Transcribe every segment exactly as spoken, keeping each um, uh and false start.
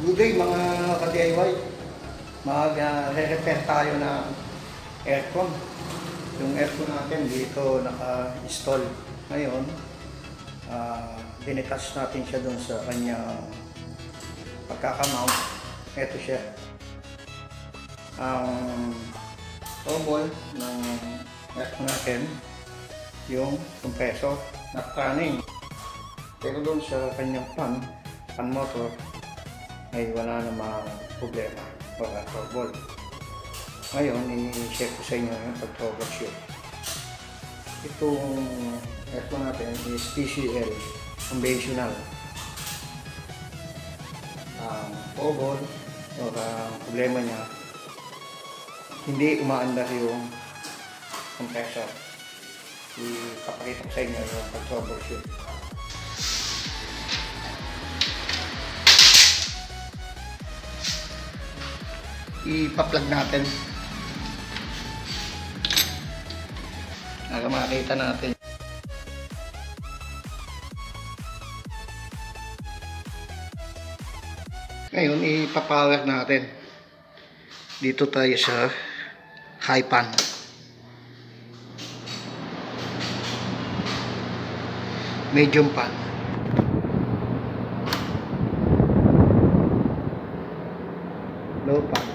Good day mga ka-D I Y. Mag-re-repair tayo ng aircon. Yung aircon natin dito naka-install. Ngayon, uh, dinetach natin siya dun sa kanyang pagkakamount. Ito siya. Ang towel ng aircon natin, yung compressor na running. Pero dun sa kanyang fan, fan motor, ay wala namang problema o trouble. Ngayon, i-check ko sa inyo yung pag-troubleshoot. Itong aircon natin is T C L conventional. Ang trouble o ang problema niya, hindi umaandar yung compressor. Ipapakita ko sa inyo yung pag-troubleshoot. Ipa-plug natin para makita natin. Ngayon ipa-power natin. Dito tayo sa high pan. Medium pan. Low pan.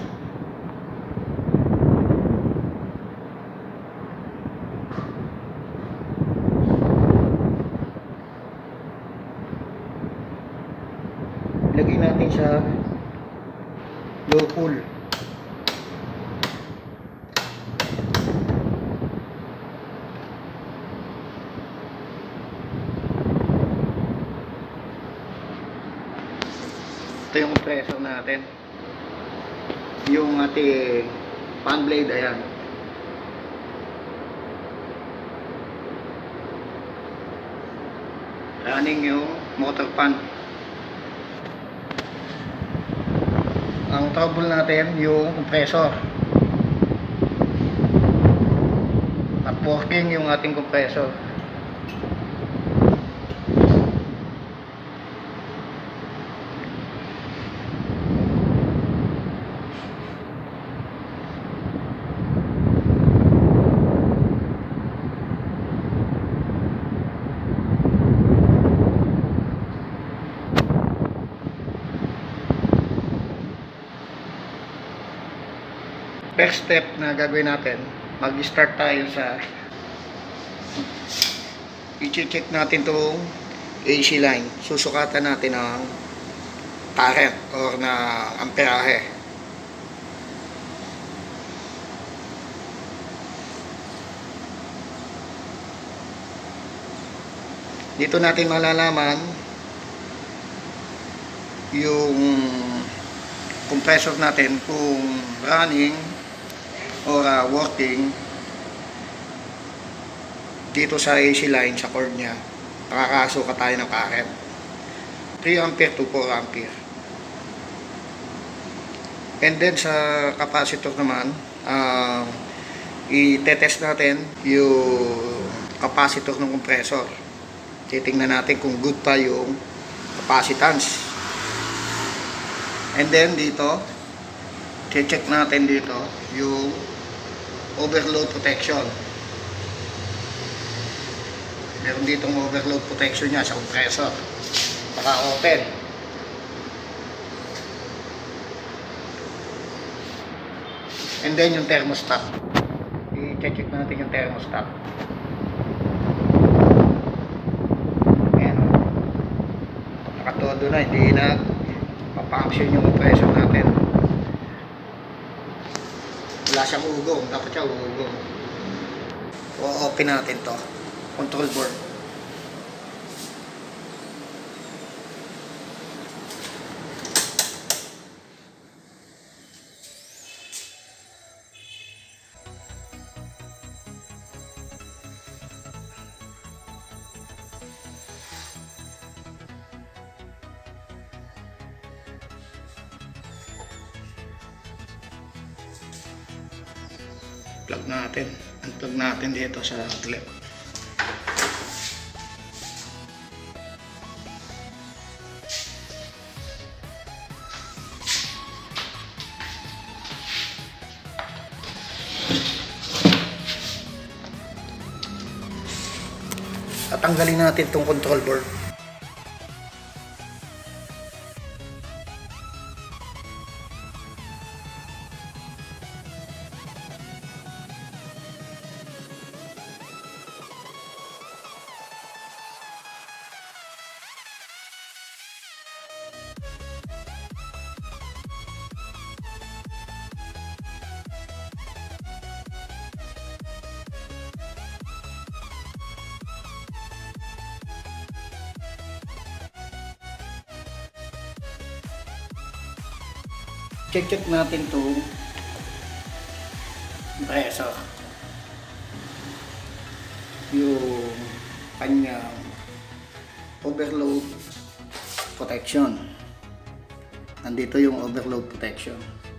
Lagay natin sa low cool. Ito yung compressor natin. Yung ating fan blade, ayan. Running yung motor fan. Ang trouble natin yung compressor at working yung ating compressor. First step na gagawin natin, mag-start tayo sa i-check natin itong A C line. Susukatan natin ang current or na amperahe. Dito natin malalaman yung compressor natin kung running or uh, working dito sa A C line, sa cord nya. Nakakasukat tayo ng current three ampere to four ampere. And then sa capacitor naman, uh, i-test natin yung capacitor ng compressor. Titingnan natin kung good pa yung capacitance. And then dito check natin dito yung overload protection. Meron ditong overload protection niya sa compressor. Naka-open. And then yung thermostat. I-check natin yung thermostat. Ayan. Nakatodo na. Hindi na pa-function yung compressor natin. Wala siyang ugong, dapat siya ugong. O-open natin to control board. Plug natin. Unplug natin dito sa outlet. Tatanggalin natin itong control board. Check-check natin itong compressor. Yung kanyang overload protection. Nandito yung overload protection.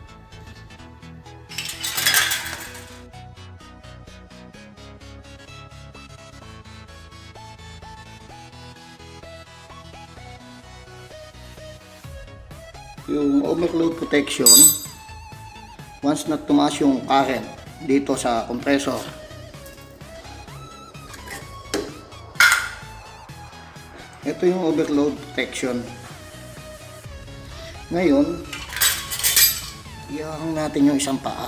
Yung overload protection, once na tumaas yung current dito sa compressor, ito yung overload protection. Ngayon, ihahang natin yung isang paa.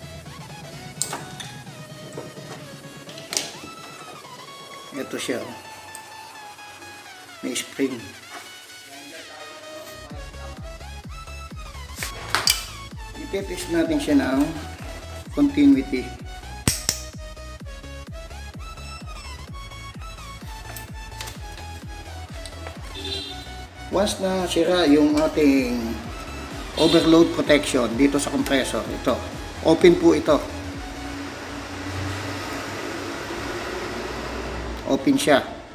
Ito siya, may spring. I-test natin siya ng continuity. Once na sira yung ating overload protection dito sa compressor, ito, open po ito. Open siya.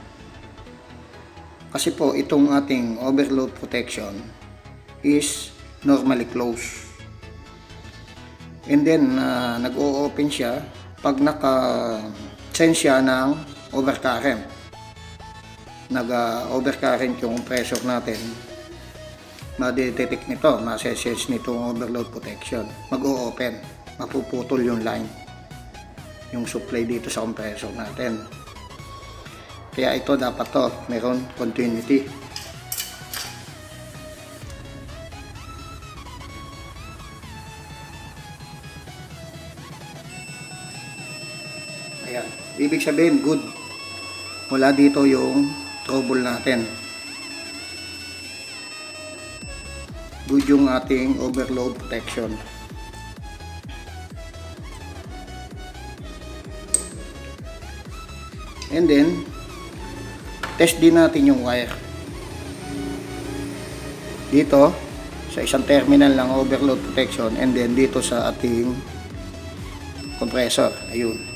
Kasi po itong ating overload protection is normally closed. And then, uh, nag-o-open siya pag naka-sense siya ng overcurrent. Nag-overcurrent yung compressor natin. Ma-detect nito, ma-sense nitong overload protection. Mag-o-open. Mapuputol yung line. Yung supply dito sa compressor natin. Kaya ito dapat to, meron continuity. Ayan. Ibig sabihin, good. Wala dito yung trouble natin. Good yung ating overload protection. And then, test din natin yung wire. Dito, sa isang terminal ng overload protection, and then dito sa ating compressor. Ayun.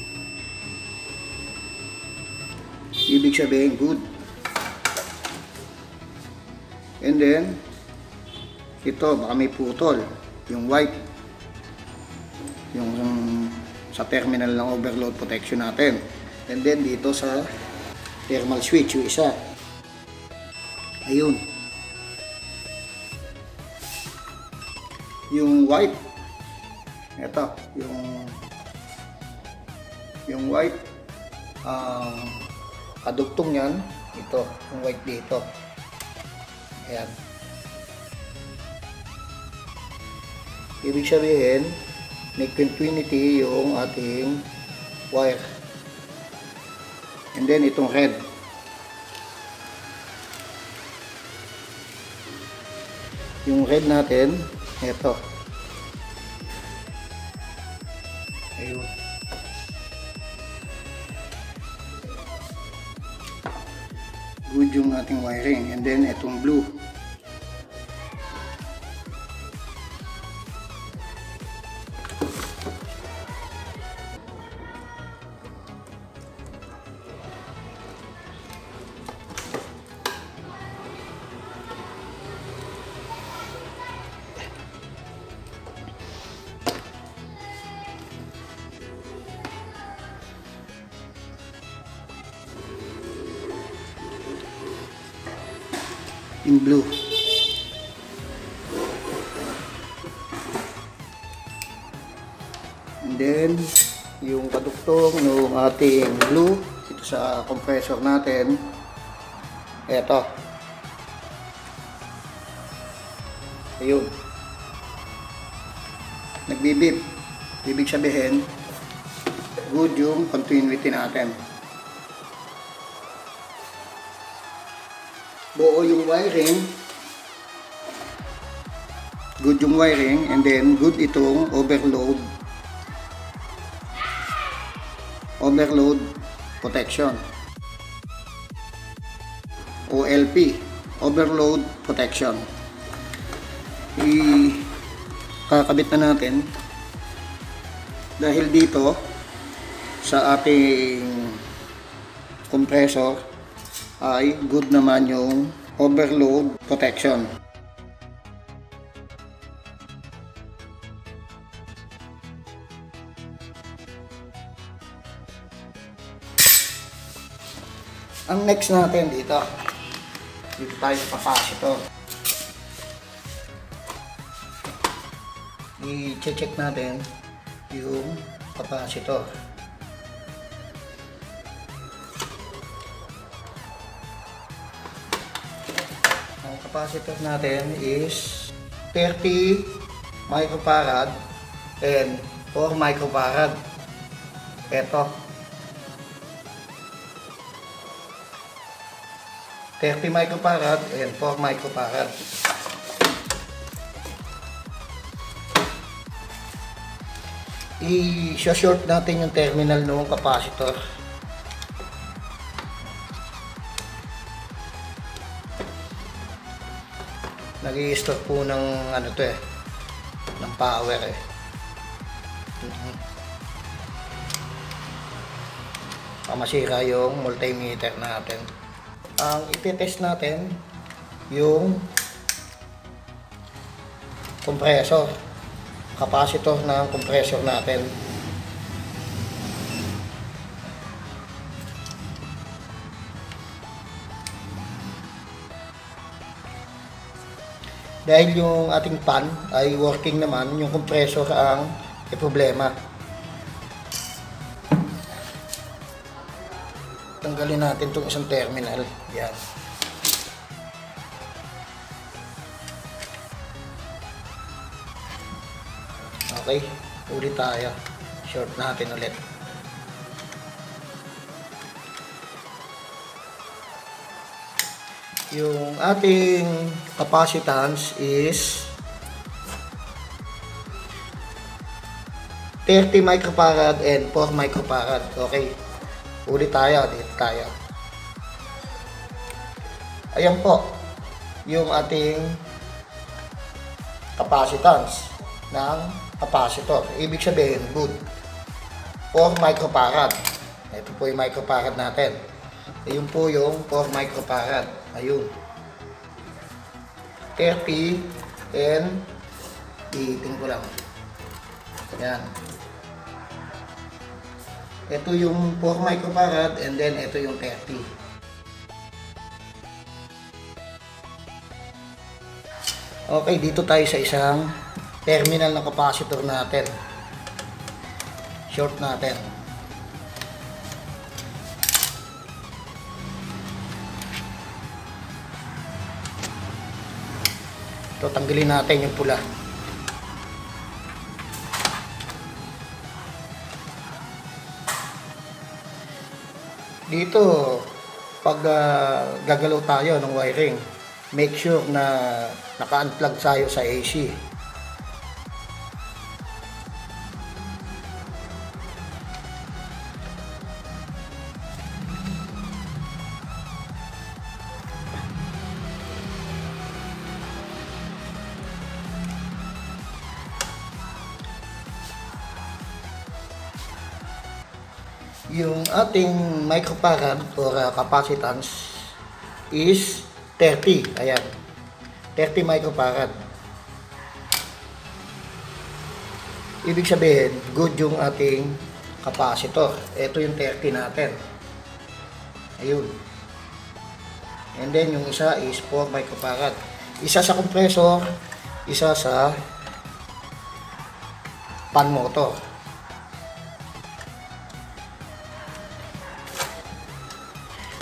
Ibig sabihin, good. And then, ito, baka may putol. Yung white. Yung um, sa terminal ng overload protection natin. And then, dito sa thermal switch, yung isa. Ayun. Yung white. Ito, yung yung white. Um, kadugtong yan, ito, yung white dito. Ayan. Ibig sabihin, may continuity yung ating wire. And then, itong red. Yung red natin, ito. Ayun. Good yung ating wiring. And then itong blue. In blue. And then yung kadugtong ng ating blue, ito dito sa compressor natin. Eto. Ayun. Nagbibip. Ibig sabihin, good yung continuity natin. Buo yung wiring. Good yung wiring. And then, good itong overload. Overload protection. O L P, overload protection. I-kakabit na natin dahil dito sa ating compressor ay good naman yung overload protection. Ang next natin dito, dito tayo sa capacitor. I-check natin yung capacitor. Ang capacitor natin is thirty microfarad and four microfarad. Ito. thirty microfarad and four microfarad. I-short natin yung terminal ng capacitor. Nag-i-store po ng ano to eh, ng power eh. Mm-hmm. Pamasira yung multimeter natin. Ang iti-test natin yung compressor, capacitor ng compressor natin. Dahil yung ating fan ay working naman, yung compressor ang may problema. Tanggalin natin itong isang terminal. Yan. Okay. Ulit tayo. Short natin ulit. Yung ating capacitance is thirty microfarad and four microfarad. Okay. Ulit tayo, dito tayo. Ayan po, yung ating capacitance ng capacitor. Ibig sabihin, good. four microfarad. Ito po yung microfarad natin. Ayun po yung four microfarad. Ayun. thirty and iiting ko lang. Ayan. Ito yung four microfarad and then ito yung thirty. Okay, dito tayo sa isang terminal ng capacitor natin. Short natin. Ito, tanggalin natin yung pula. Dito, pag uh, gagalaw tayo ng wiring, make sure na naka-unplug tayo sa A C. Yung ating microfarad or uh, capacitance is thirty. Ayan. thirty microfarad. Ibig sabihin, good yung ating capacitor. Ito yung thirty natin. Ayun. And then yung isa is four microfarad. Isa sa compressor, isa sa fan motor.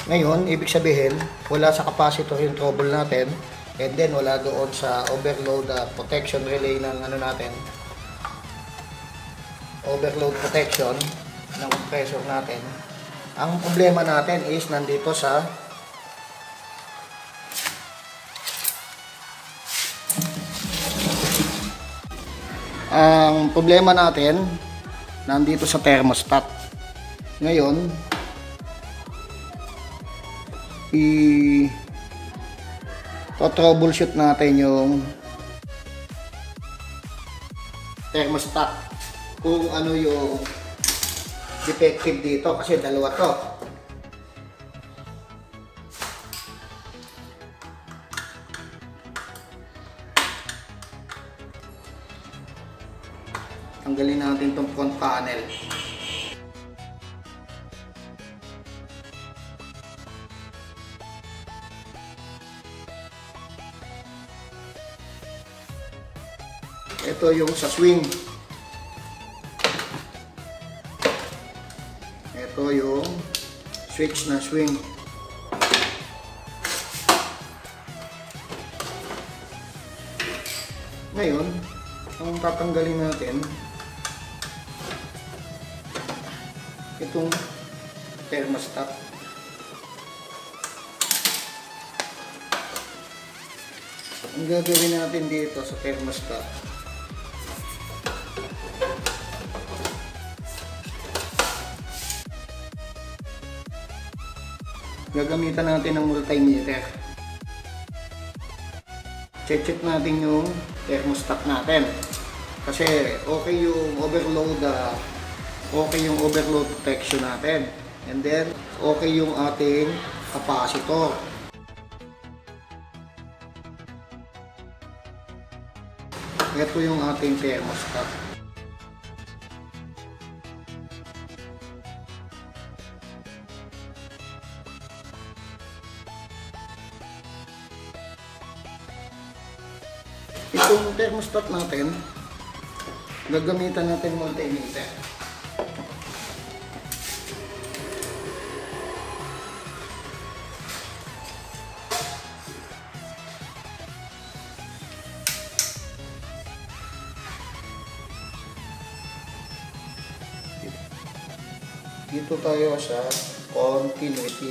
Ngayon, ibig sabihin, wala sa capacitor yung trouble natin, and then wala doon sa overload uh, protection relay ng ano natin, overload protection ng compressor natin. Ang problema natin is nandito sa ang problema natin nandito sa thermostat. Ngayon, i to-troubleshoot natin yung thermostat kung ano yung defective dito kasi dalawa to. Tanggalin natin itong front panel. Ito yung sa swing. Ito yung switch na swing. Ngayon, ang tatanggalin natin itong thermostat. Ang gagawin natin dito sa thermostat, gagamitan natin ng multimeter. Check-check natin yung thermostat natin. Kasi okay yung overload, uh, okay yung overload protection natin. And then, okay yung ating capacitor. Ito yung ating thermostat. Itong thermostat natin, gagamitan natin multimeter. Dito tayo sa continuity.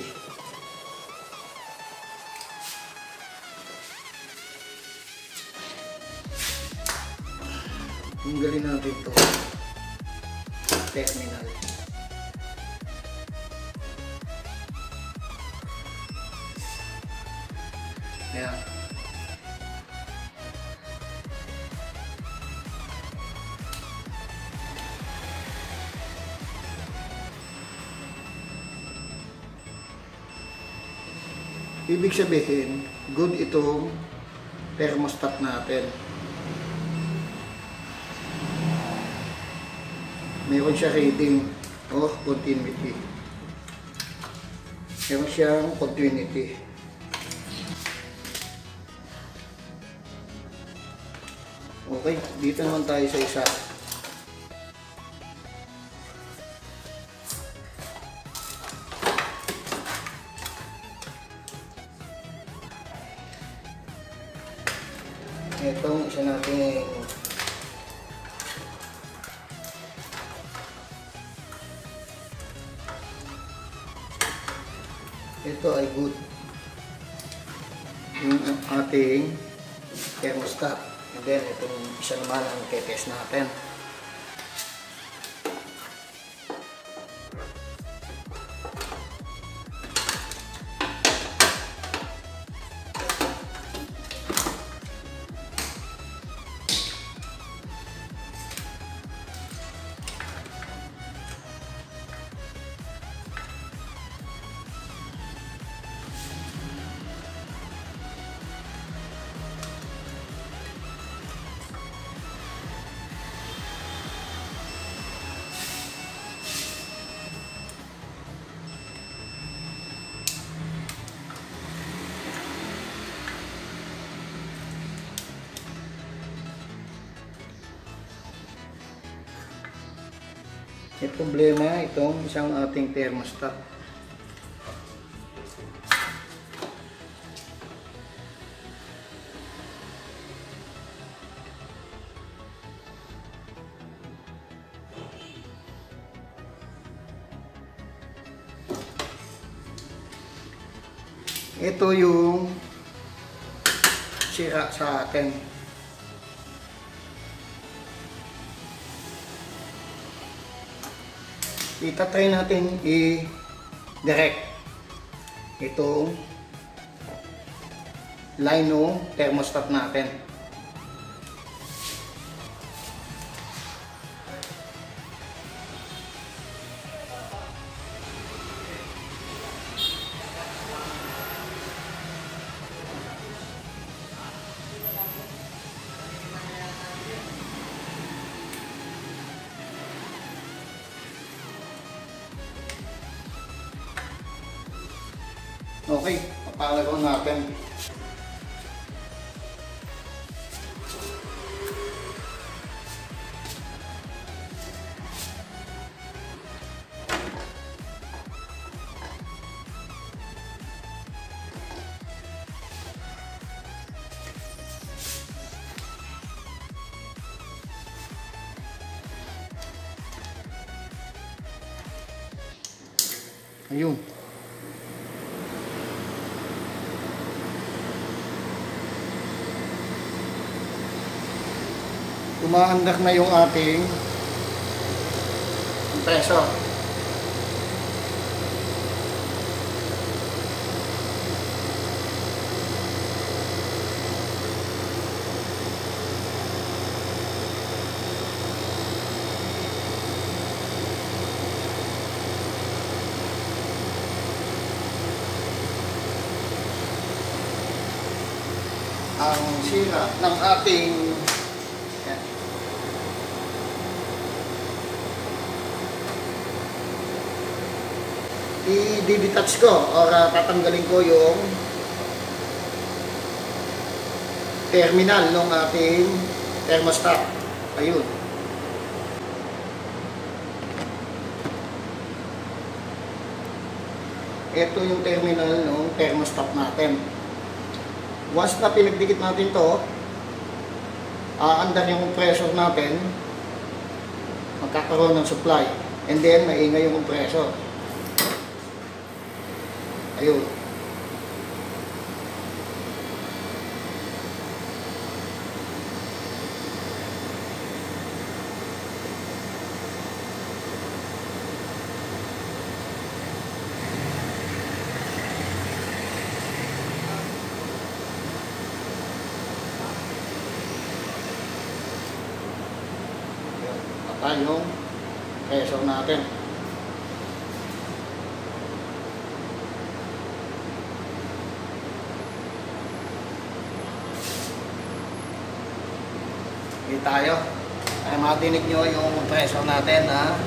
Tanggalin natin ito terminal. Ayan. Ibig sabihin, good itong thermostat natin. Meron siya reading o continuity. Meron siyang continuity. Okay, dito naman tayo sa isa. Itong isa natin ito ay good yung ating thermostat. And then itong isa naman ang test natin. May problema itong isang ating thermostat. Ito yung sira sa atin. Itatry natin i-direct itong line ng thermostat natin. Okay, papalagyan natin. Ayun. Umaandak na yung ating compressor. Ang sira ng ating i-detach ko or uh, tatanggalin ko yung terminal ng ating thermostat. Ayun. Ito yung terminal ng thermostat natin. Once na pinagdikit natin to, aandar yung compressor natin, magkakaroon ng supply, and then maingay yung compressor. Ayun. Patay yung pressure natin. Hindi tayo. Ay matinig nyo yung pressure natin na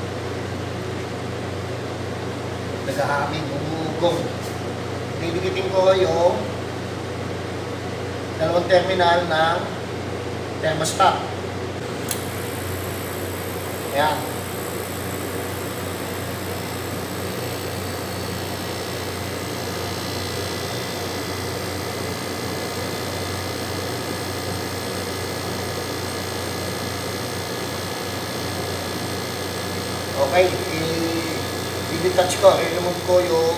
naghahamig, umugong. Didikitin ko yung dalawang terminal ng thermostat. Ayan. Okay, i-detach ko, i-remove ko yung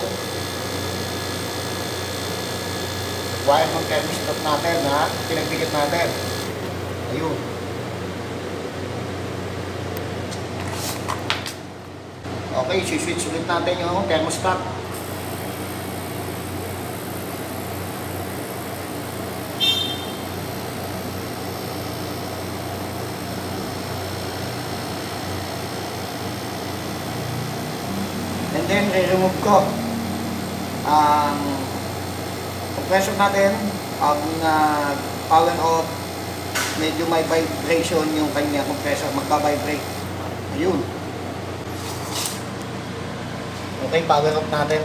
wire ng thermostat natin na pinagdikit natin. Ayun. Okay, switch ulit natin yung thermostat. And then, re-remove ko ang compressor natin. Pag uh, power off, medyo may vibration yung kanya compressor, magpa-vibrate. Ayun. Okay, power off natin.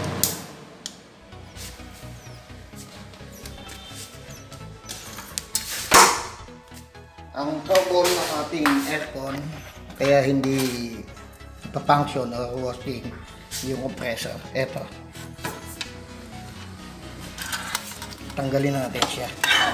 Ang trouble ng ating aircon, kaya hindi pa-function or working yung compressor. Ito. tanggalin natin siya.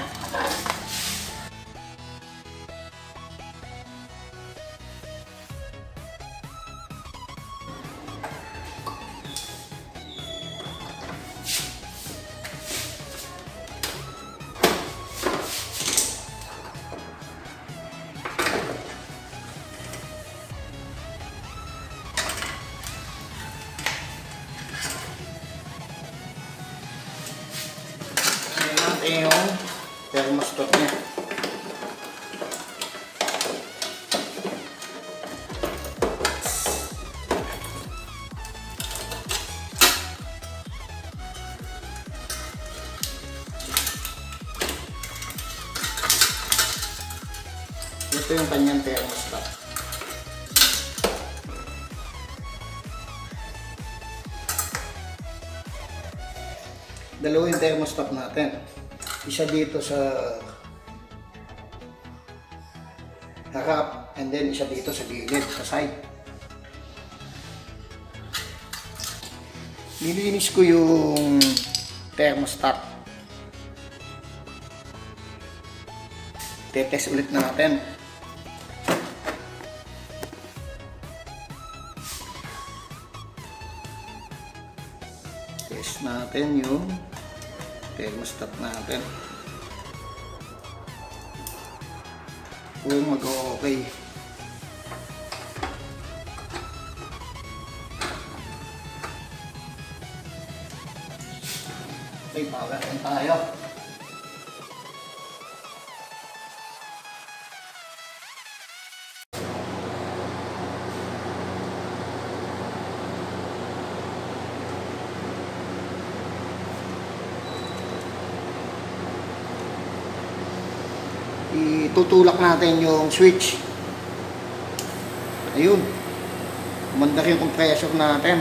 Ito yung thermostat niya. Ito yung kanyang thermostat. Dalawa yung thermostat natin. Isa dito sa harap and then isa dito sa gilid, sa side. Nilinis ko yung thermostat. Tetest ulit natin. Test natin yung thermostat natin kung mag-okay. Okay, power on tayo. Itutulak natin yung switch. Ayun. Umandar yung compressor natin.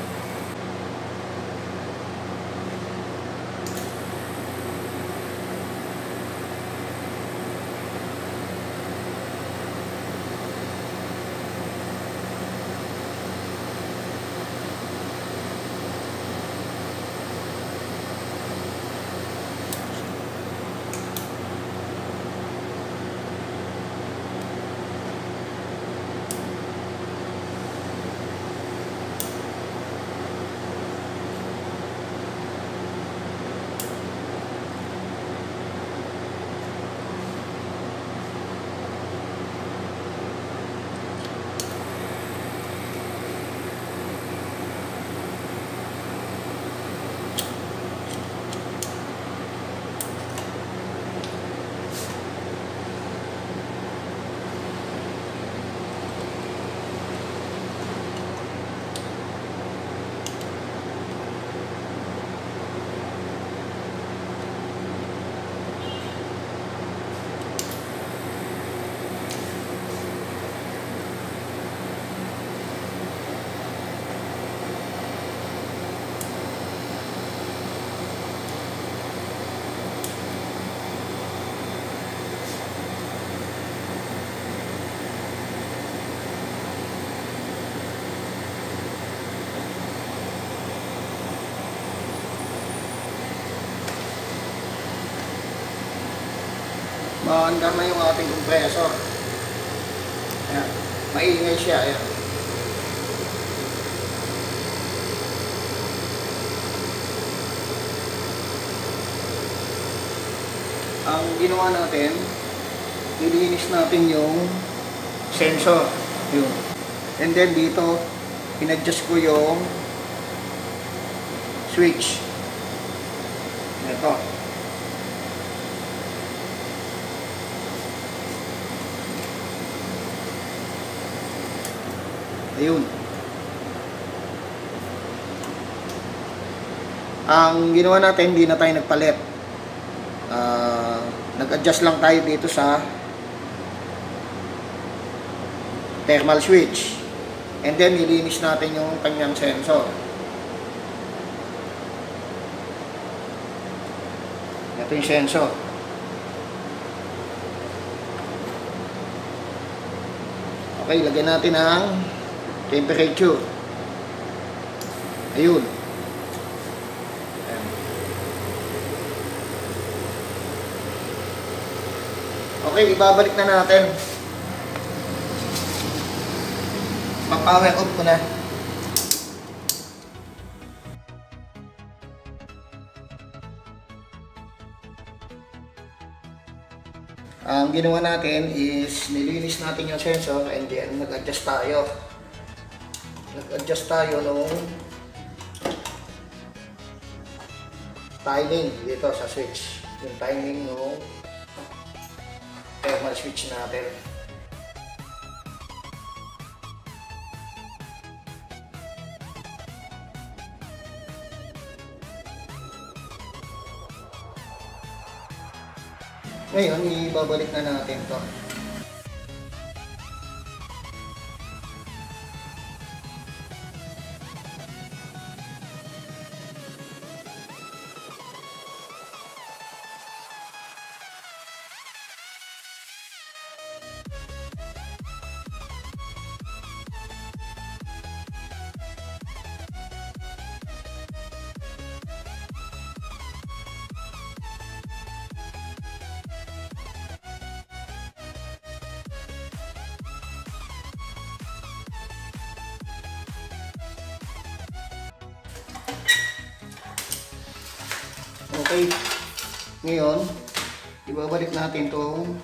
Maandar na yung ating compressor. Ayan. Maingay siya. Ayan. Ang ginawa natin, nilinis natin yung sensor. Yun. And then dito, in-adjust ko yung switch. Ito. Ayun. Ang ginawa natin, hindi na tayo nagpalit. Uh, Nag-adjust lang tayo dito sa thermal switch. And then, nilinis natin yung kanyang sensor. Ito yung sensor. Okay, lagyan natin ang temperature. Ayun. Ayan. Okay, ibabalik na natin. Pa-power off ko na. Ang ginawa natin is nilinis natin yung sensor and then nag-adjust tayo. Nag-adjust tayo nung timing dito sa switch. Yung timing nung thermal switch natin. Ngayon, ibabalik na natin to. Okay, ngayon, ibabalik natin itong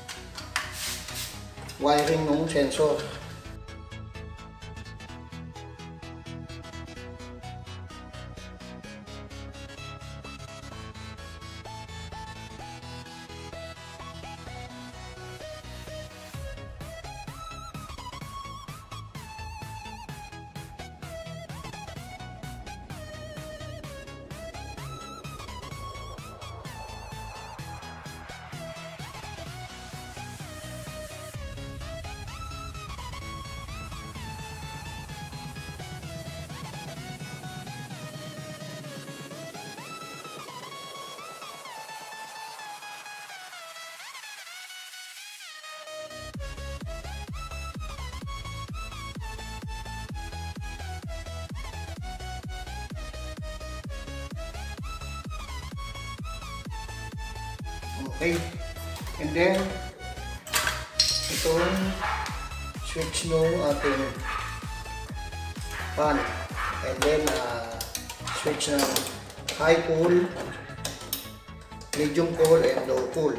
wiring ng sensor. Okay, and then itong switch ng ating fan, and then uh, switch ng high pull, medium pull, and low pull.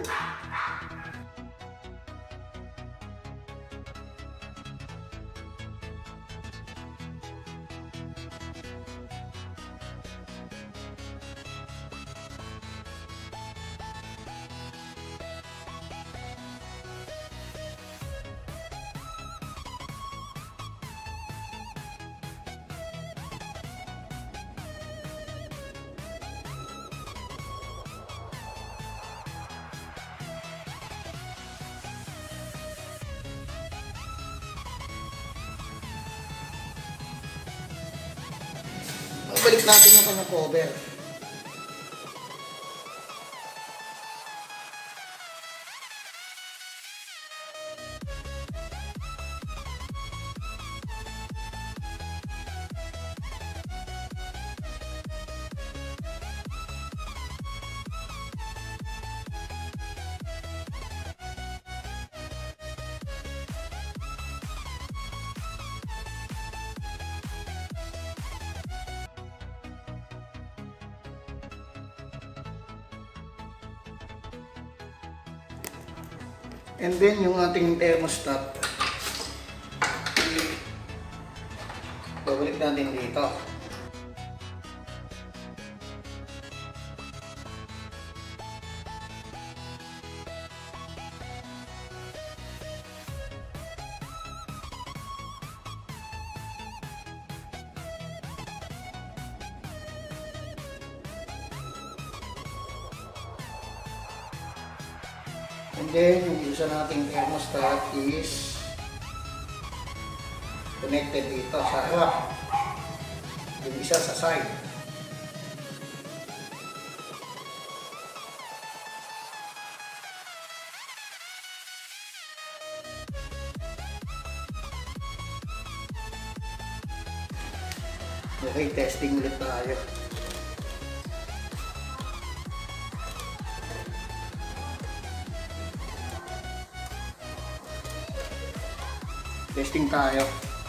Balik natin yung kanyang cover. And then yung ating thermostat, babalik natin dito. And then, yung isa nating thermostat is connected dito sa harap. Yung isa sa side. Okay, testing ulit tayo. Testing tayo.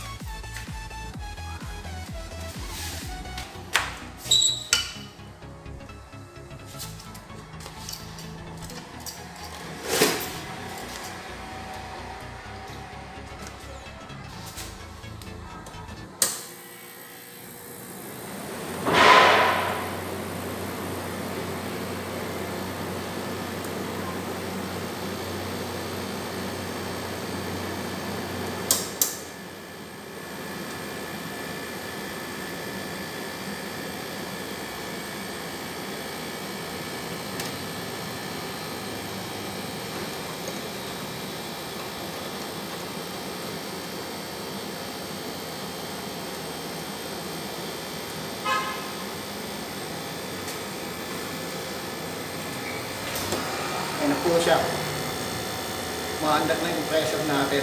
Ayan na po siya. Maandak na yung pressure natin.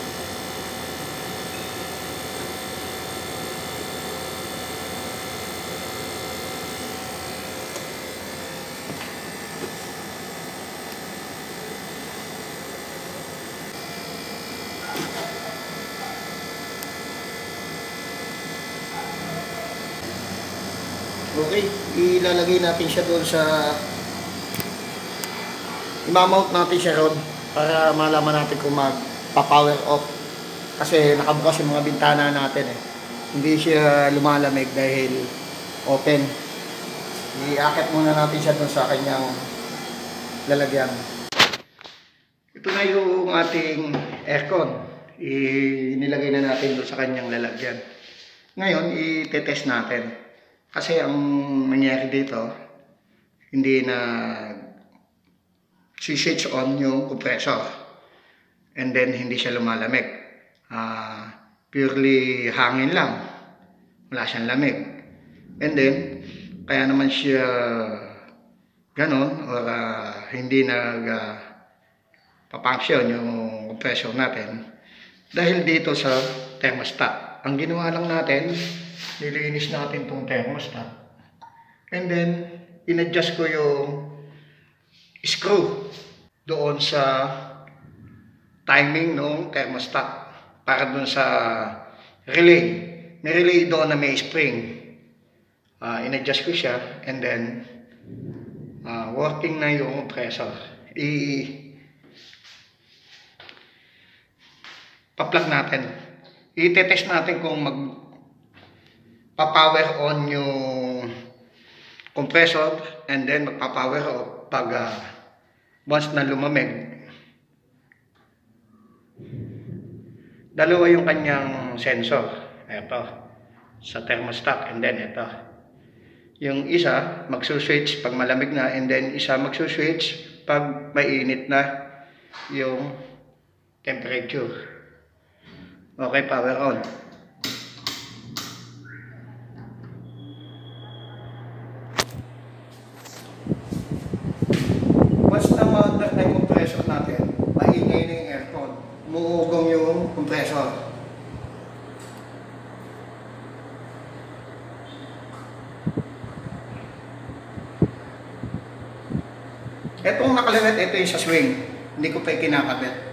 Okay, ilalagay natin siya doon sa i-mount natin siya ron para malaman natin kung magpa-power off kasi nakabukas yung mga bintana natin eh. Hindi siya lumalamig dahil open. I-akit muna natin siya doon sa kanyang lalagyan. Ito na yung ating aircon. Inilagay na natin doon sa kanyang lalagyan. Ngayon, i-test natin. Kasi ang nangyari dito, hindi na si-switch on yung compressor and then hindi siya lumalamig. Uh, purely hangin lang. Wala siyang lamig. And then, kaya naman siya ganon or uh, hindi nag uh, papunction yung compressor natin dahil dito sa thermostat. Ang ginawa lang natin, nilinis natin tong thermostat and then in-adjust ko yung screw doon sa timing ng thermostat para doon sa relay. May relay doon na may spring. Uh, in-adjust ko siya and then uh, working na yung compressor. I pa-plug natin. I-test natin kung mag pa-power on yung compressor and then magpa-power off pag uh, once na lumamig. Dalawa yung kanyang sensor. Ito sa thermostat and then ito. Yung isa magsuswitch pag malamig na and then isa magsuswitch pag mainit na yung temperature. Okay, power on. Once na ma-under na yung compressor natin, maingay na yung aircon. Umuugong yung compressor. Etong nakalawit, ito yung sa swing. Hindi ko pa kinakabit.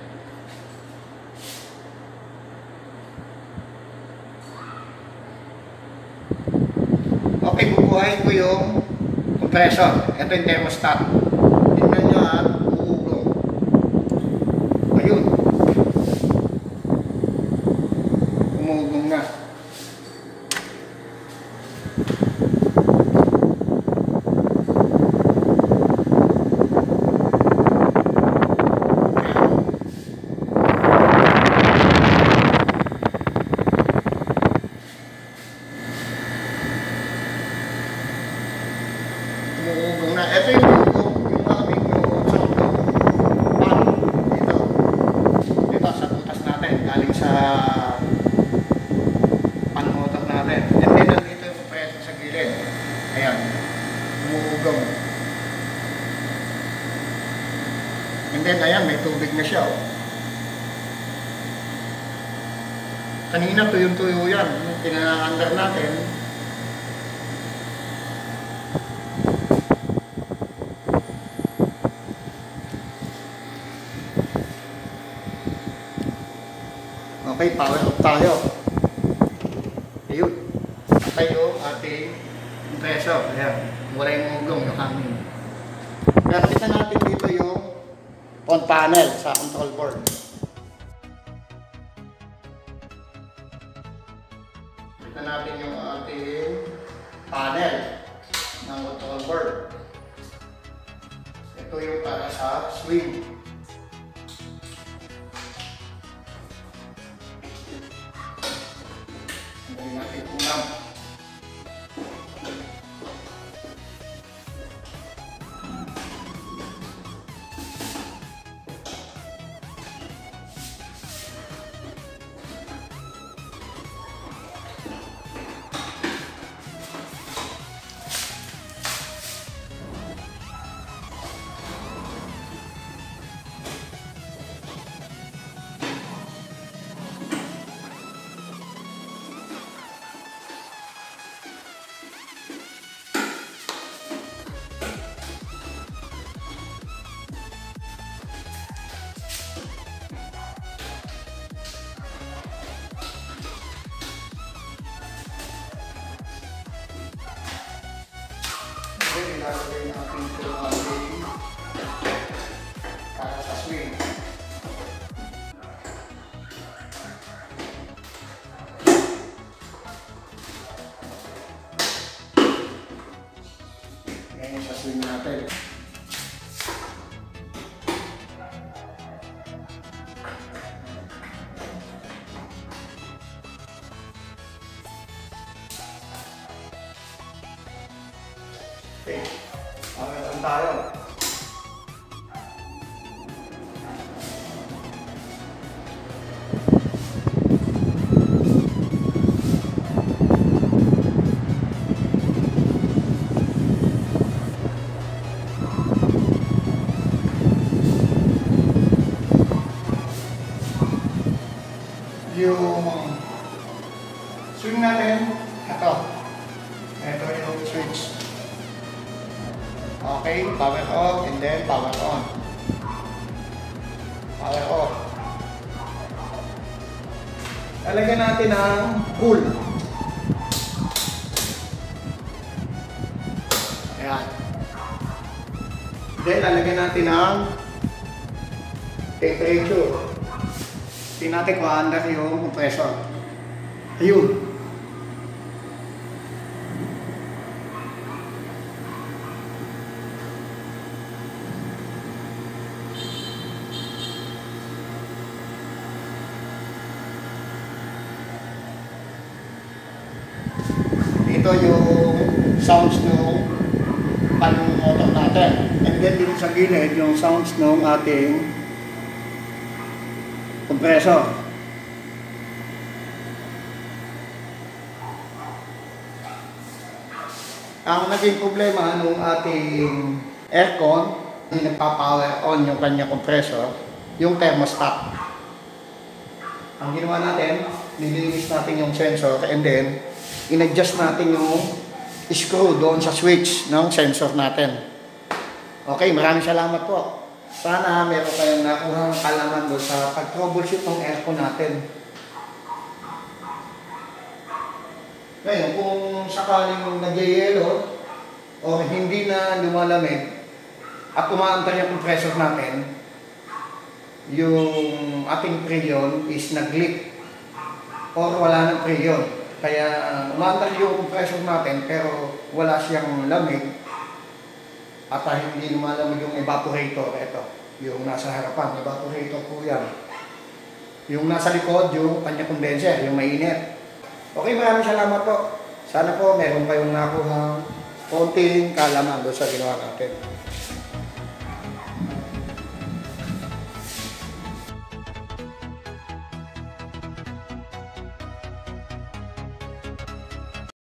Okay, bubuhayin ko yung compressor. Ito yung thermostat. Tingnan nyo ha, uugong. Ayun. Umuugong na. Umuugong na. Ito yung uugong, yung aming yung sound pan dito. Dito sa butas natin, galing sa pan motor natin. And then nandito yung compressor sa gilid. Ayan, umuugong. And then ayan, may tubig na siya. Oh. Kanina tuyong-tuyo yan. Yung pina-under natin, okay, Okay, power off tayo. Ayun. Patay yung ating compressor. Ayan. Wala yung ugong, yung hangin. Kaya kita natin dito yung on panel sa control board. Kita natin yung ating panel ng control board. Ito yung para sa swing. Hindi natin kulang. Ilalagay natin ito ating para sa swing. Ngayon sa swing natin. Okay, pangalaman tayo. Yung swing natin, ito. Ito yung switch. Okay, power off and then power on. Power off. Lalagyan natin ng cool. Ayan. Then lalagyan natin ng temperature. Tingnan natin kung under yung compressor. Ayun. Ito yung sounds ng panong motor natin. And then dito sa gilid yung sounds ng ating compressor. Ang naging problema nung ating aircon, hindi nagpa-power on yung kanya compressor, yung thermostat. Ang ginawa natin, nilinis natin yung sensor and then in-adjust natin yung screw doon sa switch ng sensor natin. Okay, maraming salamat po. Sana meron kayong nakuha ng kalaman doon sa pag-troubleshoot ng aircon natin. Ngayon, kung sakaling nagyayelo o hindi na lumalamig at umaantay yung compressor natin, yung ating preyon is nag-leak or wala ng preyon. Kaya umaantay yung compressor natin pero wala siyang lamig at hindi lumalamig yung evaporator. Ito, yung nasa harapan, evaporator po yan. Yung nasa likod, yung kanya condenser, yung mainit. Okay, maraming salamat po. Sana po meron kayong nakuha konting kalaman doon sa ginawa natin.